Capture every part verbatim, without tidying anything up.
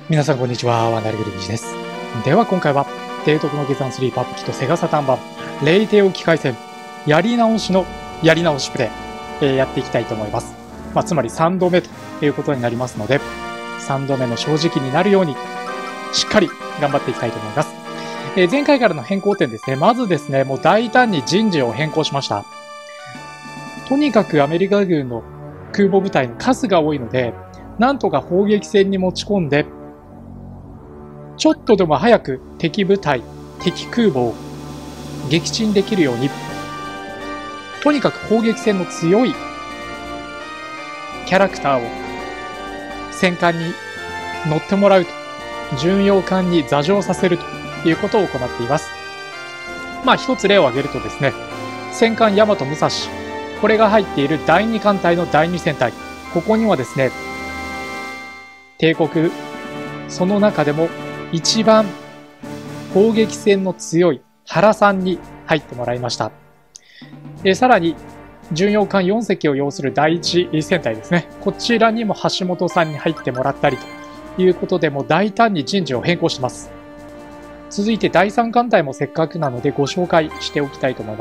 皆さんこんにちは、ワンダルグルビジです。では今回は、提督の下山スリーパップキとセガサターン版、レイテオ機械戦、やり直しのやり直しプレイ、えー、やっていきたいと思います。まあ、つまりさんどめということになりますので、さんどめの正直になるように、しっかり頑張っていきたいと思います。えー、前回からの変更点ですね。まずですね、もう大胆に人事を変更しました。とにかくアメリカ軍の空母部隊の数が多いので、なんとか砲撃戦に持ち込んで、ちょっとでも早く敵部隊、敵空母を撃沈できるように、とにかく砲撃戦の強いキャラクターを戦艦に乗ってもらうと、巡洋艦に座乗させるということを行っています。まあ一つ例を挙げるとですね、戦艦大和武蔵、これが入っているだいに艦隊のだいに戦隊、ここにはですね、帝国、その中でも一番砲撃戦の強い原さんに入ってもらいました。えさらに、巡洋艦よん隻を擁するだいいち戦隊ですね。こちらにも橋本さんに入ってもらったりということで、もう大胆に人事を変更してます。続いてだいさん艦隊もせっかくなのでご紹介しておきたいと思います。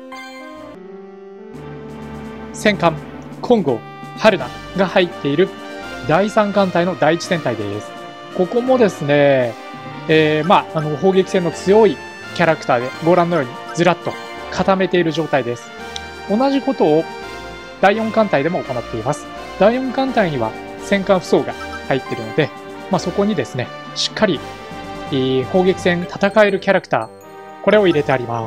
戦艦、金剛、春名が入っているだいさん艦隊のだいいち戦隊です。ここもですね、えー、まあ、あの、砲撃戦の強いキャラクターでご覧のようにずらっと固めている状態です。同じことをだいよん艦隊でも行っています。だいよん艦隊には戦艦不装が入っているので、まあ、そこにですね、しっかり、えー、砲撃戦戦えるキャラクター、これを入れてあります。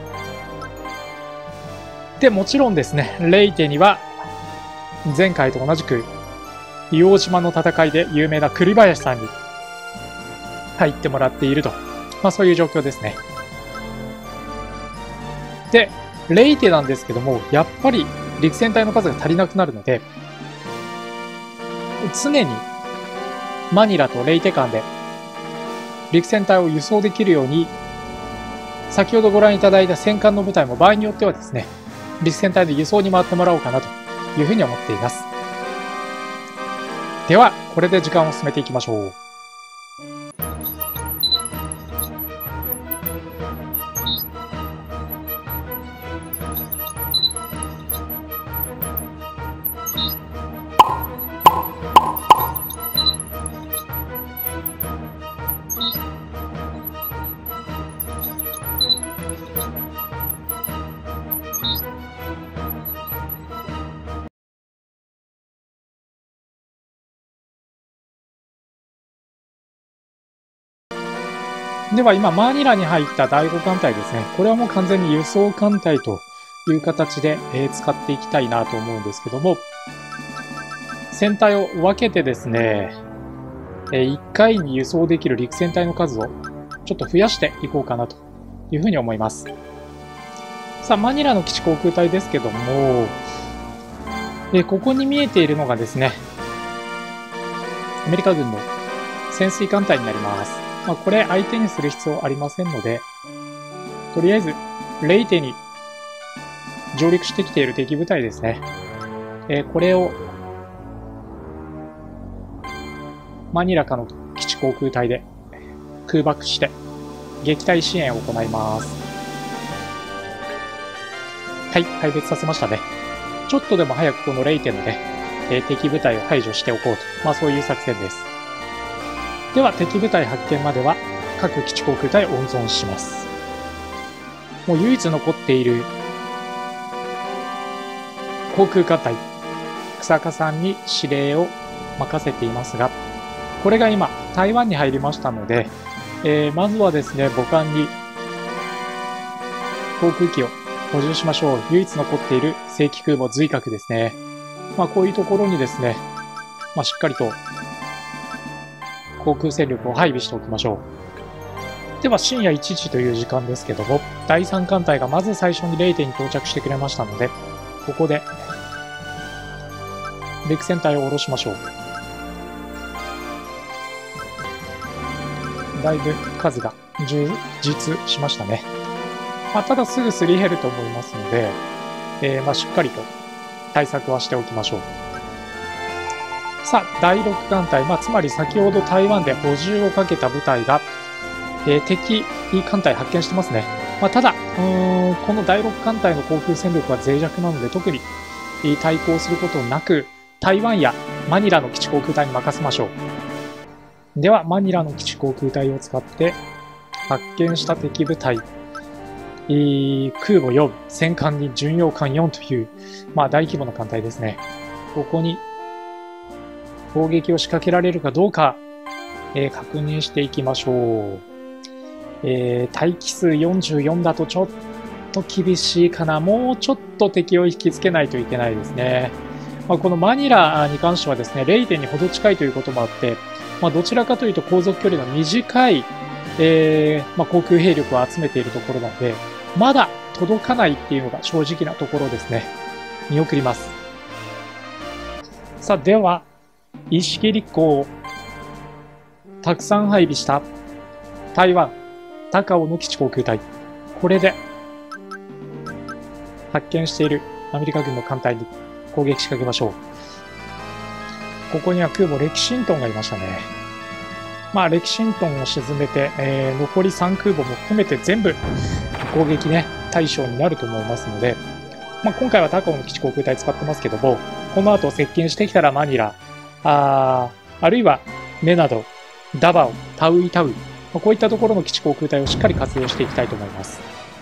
で、もちろんですね、レイテには前回と同じく硫黄島の戦いで有名な栗林さんに入ってもらっていると。まあそういう状況ですね。で、レイテなんですけども、やっぱり陸戦隊の数が足りなくなるので、常にマニラとレイテ間で陸戦隊を輸送できるように、先ほどご覧いただいた戦艦の部隊も場合によってはですね、陸戦隊で輸送に回ってもらおうかなというふうに思っています。では、これで時間を進めていきましょう。では今、マニラに入っただいご艦隊ですね。これはもう完全に輸送艦隊という形で、えー、使っていきたいなと思うんですけども、戦隊を分けてですね、えー、いっかいに輸送できる陸戦隊の数をちょっと増やしていこうかなというふうに思います。さあ、マニラの基地航空隊ですけども、えー、ここに見えているのがですね、アメリカ軍の潜水艦隊になります。まあ、これ相手にする必要ありませんので、とりあえず、レイテに上陸してきている敵部隊ですね。えー、これを、マニラかの基地航空隊で空爆して、撃退支援を行います。はい、敗北させましたね。ちょっとでも早くこのレイテので、えー、敵部隊を排除しておこうと。まあそういう作戦です。では、敵部隊発見までは各基地航空隊を温存します。もう唯一残っている航空艦隊、草加さんに指令を任せていますが、これが今、台湾に入りましたので、えー、まずはですね、母艦に航空機を補充しましょう。唯一残っている正規空母随閣ですね。まあこういうところにですね、まあしっかりと航空戦力を配備しておきましょう。では深夜いちじという時間ですけども、だいさん艦隊がまず最初にレイテに到着してくれましたので、ここで陸戦隊を下ろしましょう。だいぶ数が充実しましたね。まあ、ただすぐすり減ると思いますので、えー、まあしっかりと対策はしておきましょう。 さあ、だいろく艦隊、まあ、つまり先ほど台湾で補充をかけた部隊が、えー、敵艦隊発見してますね。まあ、ただ、うーんこのだいろく艦隊の航空戦力は脆弱なので、特に対抗することなく、台湾やマニラの基地航空隊に任せましょう。では、マニラの基地航空隊を使って発見した敵部隊、えー、空母よん、戦艦に巡洋艦よんという、まあ、大規模な艦隊ですね。ここに攻撃を仕掛けられるかどうか、えー、確認していきましょう。えー、待機数よんじゅうよんだとちょっと厳しいかな。もうちょっと敵を引きつけないといけないですね。まあ、このマニラに関してはですね、ゼロてんにほど近いということもあって、まあ、どちらかというと航続距離の短い、えーまあ、航空兵力を集めているところなので、まだ届かないっていうのが正直なところですね。見送ります。さあ、では、一式立候をたくさん配備した台湾、高雄の基地航空隊。これで、発見しているアメリカ軍の艦隊に攻撃仕掛けましょう。ここには空母レキシントンがいましたね。まあ、レキシントンを沈めて、えー、残りさん空母も含めて全部攻撃ね、対象になると思いますので、まあ、今回は高雄の基地航空隊使ってますけども、この後接近してきたらマニラ、あ, あるいはメナド、ダバオ、タウイタウイ、こういったところの基地航空隊をしっかり活用していきたいと思います。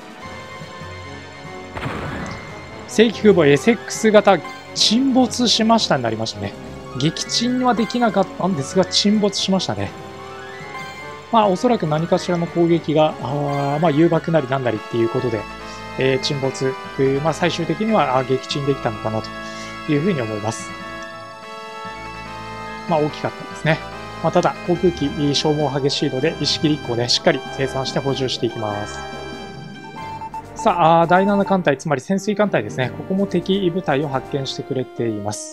正規空母 エスエックス 型沈没しましたになりましたね。撃沈はできなかったんですが沈没しましたね。まあおそらく何かしらの攻撃があまあ誘爆なりなんなりっていうことで、えー、沈没、まあ最終的には撃沈できたのかなというふうに思います。まあ大きかったですね。まあ、ただ航空機消耗激しいので一式立候でしっかり生産して補充していきます。さあ、だいなな艦隊、つまり潜水艦隊ですね。ここも敵部隊を発見してくれています。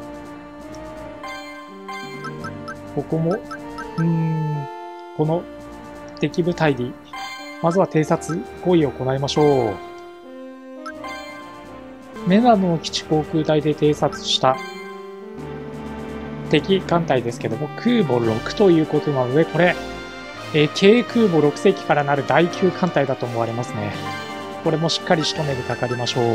ここも、うーん、この敵部隊に、まずは偵察行為を行いましょう。メナドの基地航空隊で偵察した敵艦隊ですけども、空母ろくということなので、これ、えー、軽空母ろく隻からなる第きゅう艦隊だと思われますね。これもしっかり仕留めにかかりましょう。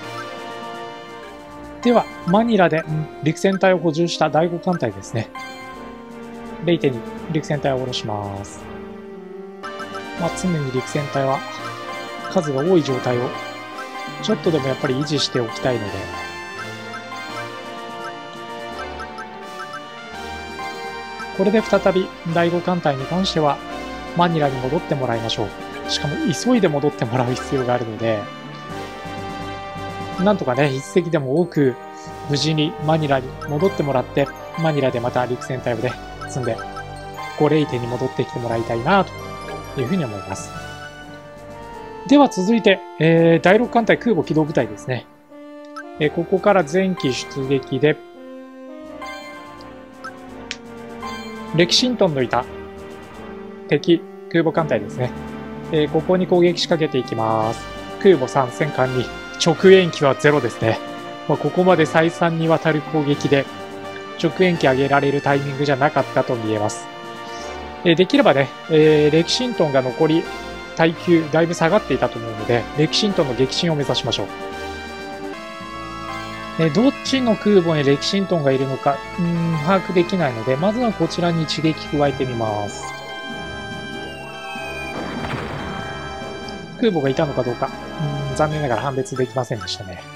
では、マニラで陸戦隊を補充しただいご艦隊ですね。ゼロてんに陸戦隊を下ろします。まあ、常に陸戦隊は数が多い状態をちょっとでもやっぱり維持しておきたいので、これで再びだいご艦隊に関してはマニラに戻ってもらいましょう。しかも急いで戻ってもらう必要があるので、なんとかね、一隻でも多く無事にマニラに戻ってもらって、マニラでまた陸戦隊をね、積んで、ごゼロてんに戻ってきてもらいたいなというふうに思います。では続いて、えー、だいろく艦隊空母機動部隊ですね。えー、ここから前期出撃で、レキシントンのいた敵空母艦隊ですね。えー、ここに攻撃仕掛けていきます。空母さん、戦艦に、直縁機はゼロですね。まあ、ここまで再三にわたる攻撃で、直縁機上げられるタイミングじゃなかったと見えます。えー、できればね、えー、レキシントンが残り耐久だいぶ下がっていたと思うので、レキシントンの撃沈を目指しましょう。えー、どっちの空母にレキシントンがいるのか、うーん、把握できないので、まずはこちらに一撃加えてみます。空母がいたのかどうか、うーん、残念ながら判別できませんでしたね。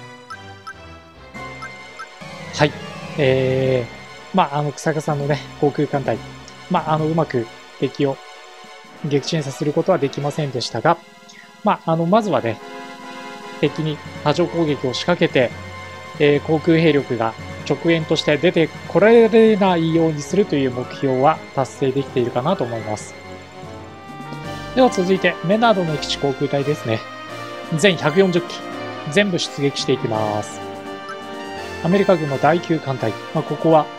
はい。えー、まあ、あの、草加さんのね、航空艦隊、まあ、あの、うまく敵を撃沈させることはできませんでしたが、まあ、あの、まずはね、敵に波状攻撃を仕掛けて、えー、航空兵力が直縁として出てこられないようにするという目標は達成できているかなと思います。では続いて、メナードの基地航空隊ですね。全ひゃくよんじゅっき、全部出撃していきます。アメリカ軍のだいきゅう艦隊、まあ、ここは、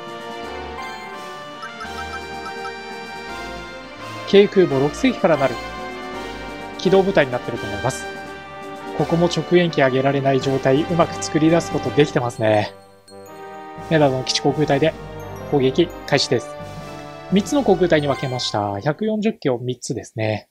軽空母ろく隻からなる機動部隊になっていると思います。ここも直縁機上げられない状態、うまく作り出すことできてますね。 メダルの基地航空隊で攻撃開始です。みっつの航空隊に分けました。ひゃくよんじゅっきをみっつですね。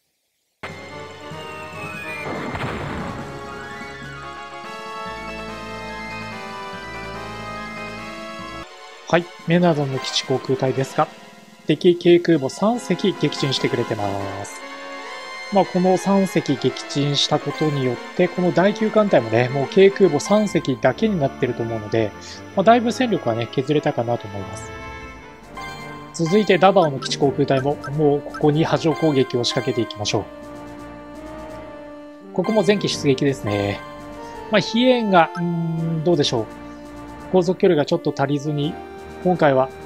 はい。メナドンの基地航空隊ですが、敵軽空母さんせき撃沈してくれてます。まあ、このさんせき撃沈したことによって、この第きゅう艦隊もね、もう軽空母さんせきだけになってると思うので、まあ、だいぶ戦力はね、削れたかなと思います。続いてダバオの基地航空隊も、もうここに波状攻撃を仕掛けていきましょう。ここも前期出撃ですね。まあ、飛燕が、うーん、どうでしょう。航続距離がちょっと足りずに、今回は、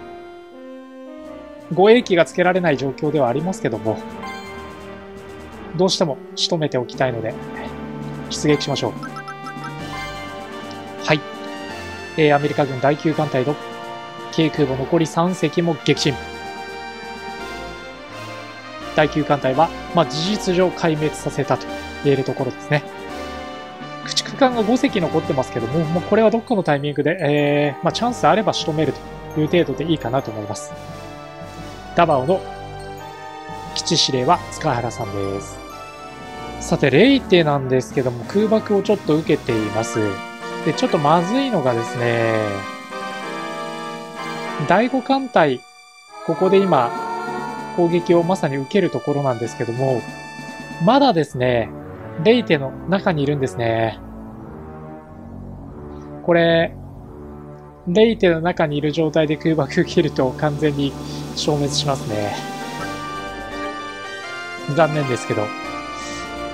護衛機がつけられない状況ではありますけども、どうしても仕留めておきたいので、出撃しましょう。はい。えー、アメリカ軍だいきゅう艦隊と、軽空母残りさんせきも撃沈。だいきゅう艦隊は、まあ、事実上壊滅させたと言えるところですね。駆逐艦がごせき残ってますけども、もうこれはどっかのタイミングで、えー、まあ、チャンスあれば仕留めるという程度でいいかなと思います。ダバオの基地司令は塚原さんです。さて、レイテなんですけども、空爆をちょっと受けています。で、ちょっとまずいのがですね、だいご艦隊、ここで今、攻撃をまさに受けるところなんですけども、まだですね、レイテの中にいるんですね。これ、レイテの中にいる状態で空爆受けると完全に消滅しますね。残念ですけど。うん。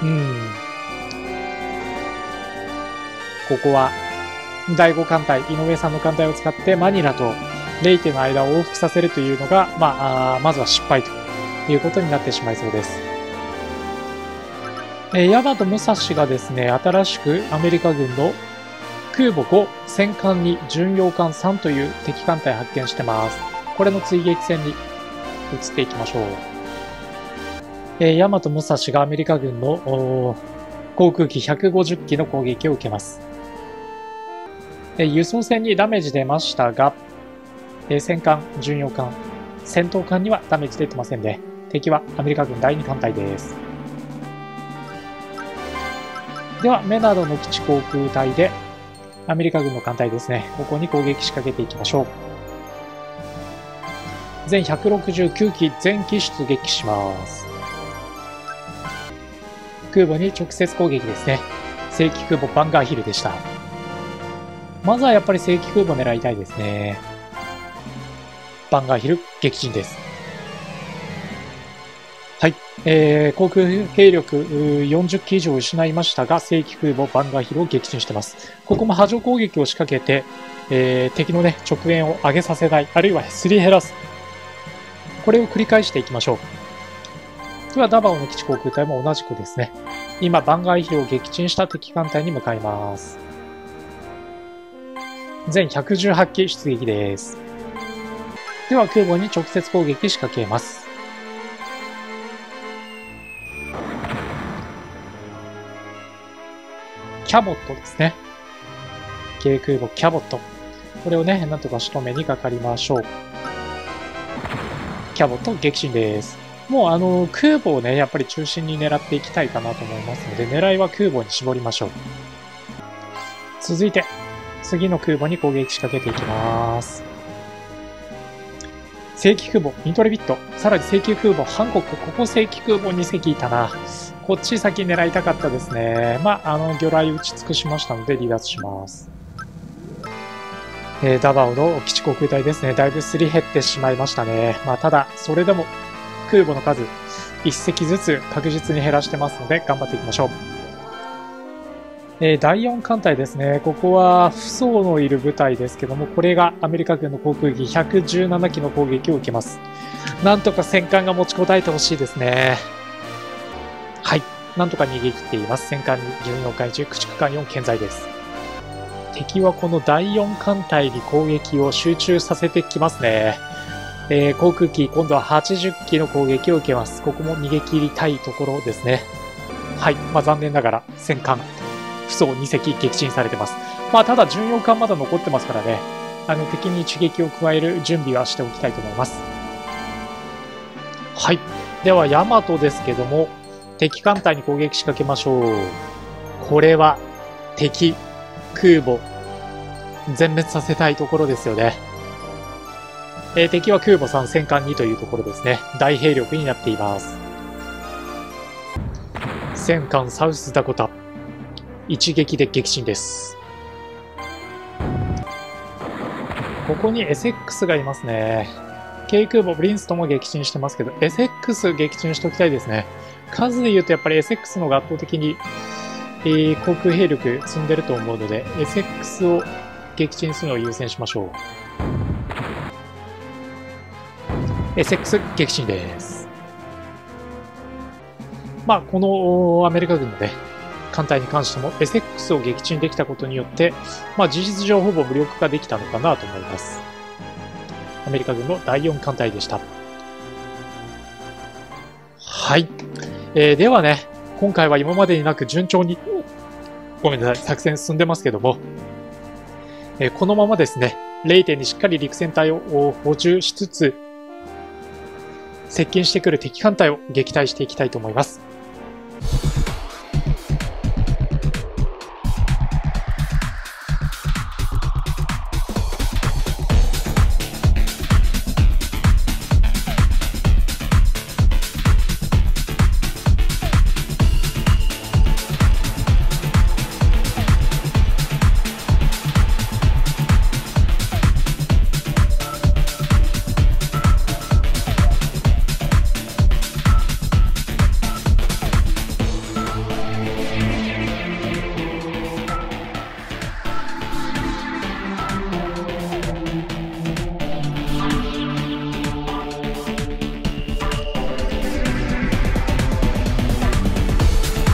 ここは、だいご艦隊、井上さんの艦隊を使ってマニラとレイテの間を往復させるというのが、まあ、あまずは失敗ということになってしまいそうです。えー、ヤマト武蔵がですね、新しくアメリカ軍の空母ご、戦艦に、巡洋艦さんという敵艦隊発見してます。これの追撃戦に移っていきましょう。えー、ヤマト武蔵がアメリカ軍の航空機ひゃくごじゅっきの攻撃を受けます。えー、輸送船にダメージ出ましたが、えー、戦艦、巡洋艦、戦闘艦にはダメージ出てませんね。敵はアメリカ軍だいに艦隊です。では、メナドの基地航空隊で、アメリカ軍の艦隊ですね。ここに攻撃仕掛けていきましょう。全ひゃくろくじゅうきゅうき全機出撃します。空母に直接攻撃ですね。正規空母バンガーヒルでした。まずはやっぱり正規空母狙いたいですね。バンガーヒル撃沈です。はい。えー、航空兵力よんじゅっき以上失いましたが、正規空母バンガーヒルを撃沈しています。ここも波状攻撃を仕掛けて、えー、敵のね、直縁を上げさせない、あるいはすり減らす。これを繰り返していきましょう。では、ダバオの基地航空隊も同じくですね。今、バンガーヒルを撃沈した敵艦隊に向かいます。全ひゃくじゅうはちき出撃です。では、空母に直接攻撃仕掛けます。キャボットですね。軽空母キャボット。これをね、なんとか仕留めにかかりましょう。キャボット撃沈です。もうあの、空母をね、やっぱり中心に狙っていきたいかなと思いますので、狙いは空母に絞りましょう。続いて、次の空母に攻撃仕掛けていきます。正規空母イントレビット、さらに正規空母ハンコック、ここ正規空母にせきいたな。こっち先狙いたかったですね。まあ、あの、魚雷打ち尽くしましたので離脱します。えー、ダバオの基地航空隊ですね。だいぶすり減ってしまいましたね。まあ、ただ、それでも空母の数いっせきずつ確実に減らしてますので、頑張っていきましょう。えー、だいよん艦隊ですね。ここは、不走のいる部隊ですけども、これがアメリカ軍の航空機ひゃくじゅうななきの攻撃を受けます。なんとか戦艦が持ちこたえてほしいですね。はい。なんとか逃げ切っています。戦艦に巡洋艦いち、駆逐艦よん健在です。敵はこのだいよん艦隊に攻撃を集中させてきますね。えー、航空機、今度ははちじゅっきの攻撃を受けます。ここも逃げ切りたいところですね。はい。まあ残念ながら戦艦、不走にせき撃沈されてます。まあただ巡洋艦まだ残ってますからね。 あの敵に一撃を加える準備はしておきたいと思います。はい。では、ヤマトですけども、敵艦隊に攻撃仕掛けましょう。これは、敵、空母、全滅させたいところですよね。えー、敵は空母さん、戦艦にというところですね。大兵力になっています。戦艦サウスダコタ。一撃で撃沈です。ここに エスエックス がいますね。軽空母ブリンストンも撃沈してますけど、エスエックス 撃沈しておきたいですね。数で言うとやっぱり エスエックス の方が圧倒的に、えー、航空兵力積んでると思うので、エスエックス を撃沈するのを優先しましょう。エスエックス 撃沈です。まあ、このアメリカ軍のね、艦隊に関しても エスエックス を撃沈できたことによって、まあ、事実上ほぼ無力化できたのかなと思います。アメリカ軍のだいよん艦隊でした。はい。えー、ではね、今回は今までになく順調に、ごめんなさい、作戦進んでますけども、えー、このままですね、れいてんにしっかり陸戦隊を補充しつつ、接近してくる敵艦隊を撃退していきたいと思います。